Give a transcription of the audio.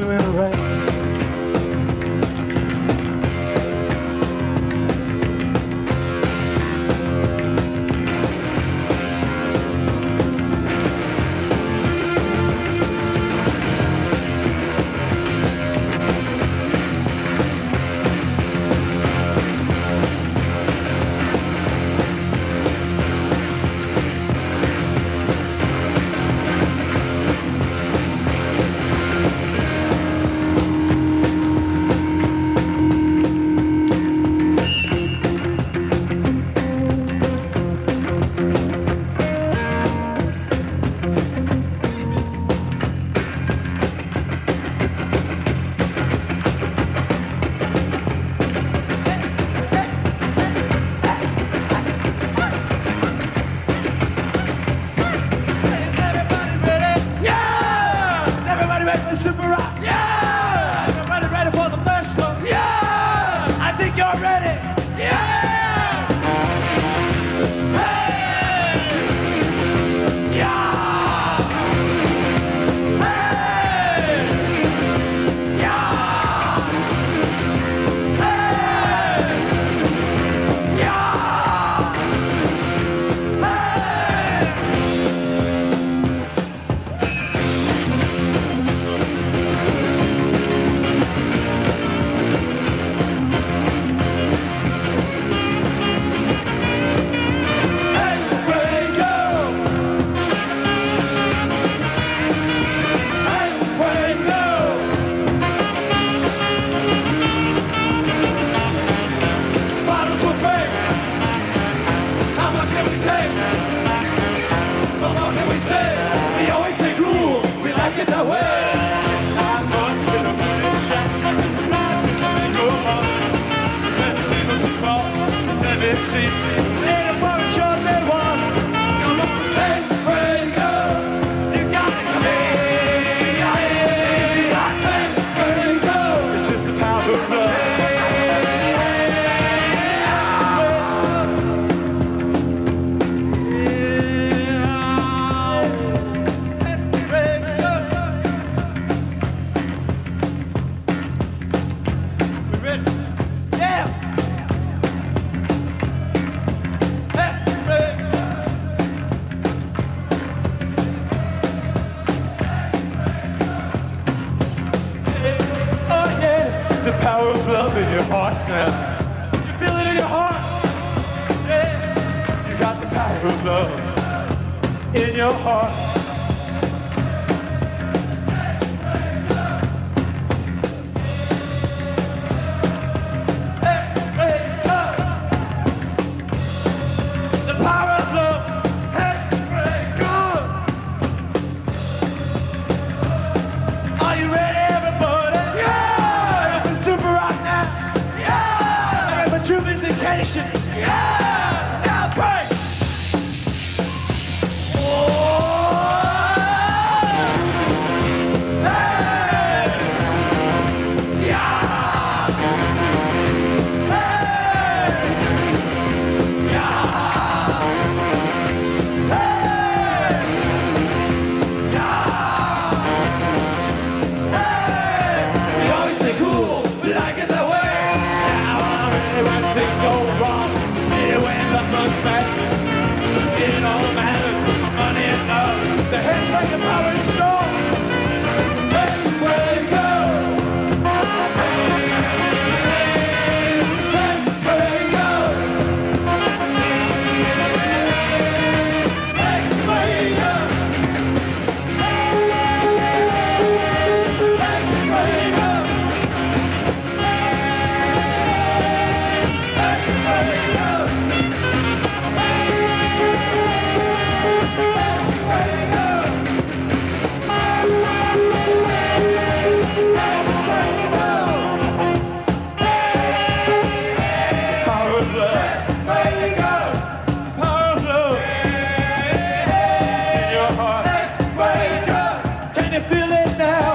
fooling around. Super rock, yeah! Everybody ready for the first one? Yeah! I think you're ready, yeah! Hey! Yeah! Hey! Yeah! Hey! Yeah! That way. I'm going to get a money shot. Nice and money go on. Send it to the call. Send it to the boat show they want. Come on, let's pray, go. You got it, come in. Let's pray, go. It's just the power of love. The power of love in your heart now. You feel it in your heart? Yeah. You got the power of love in your heart. The power of love. Are you ready, everybody? True vindication, yeah! Now break! Oh! Hey! Yeah! Hey! Yeah! Hey! Yeah! Hey! We always say cool, but I get that way. When things go wrong, when the blood's back, it all matters, money and love, the head's like a power strong. Let's pray, go. Let's pray, go. Let's pray, go. Let's pray, go. Can you feel it now?